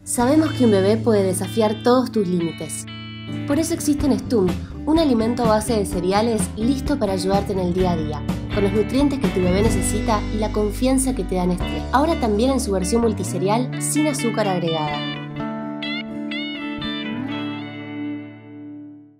Sabemos que un bebé puede desafiar todos tus límites. Por eso existe Nestum, un alimento a base de cereales listo para ayudarte en el día a día, con los nutrientes que tu bebé necesita y la confianza que te da Nestlé. Ahora también en su versión multicereal sin azúcar agregada.